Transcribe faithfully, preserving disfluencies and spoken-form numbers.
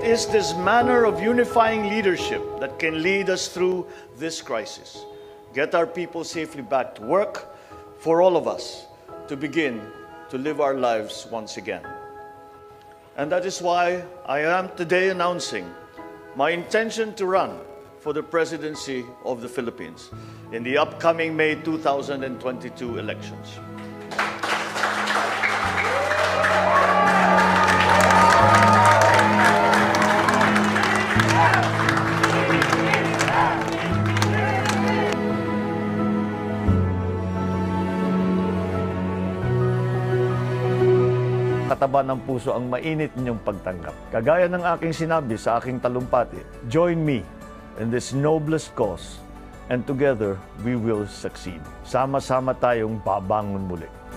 is this manner of unifying leadership that can lead us through this crisis. Get our people safely back to work for all of us to begin to live our lives once again. And that is why I am today announcing my intention to run for the presidency of the Philippines in the upcoming May two thousand twenty-two elections. Kataba ng puso ang mainit ninyong pagtanggap. Kagaya ng aking sinabi sa aking talumpati, join me in this noblest cause and together we will succeed. Sama-sama tayong babangon muli.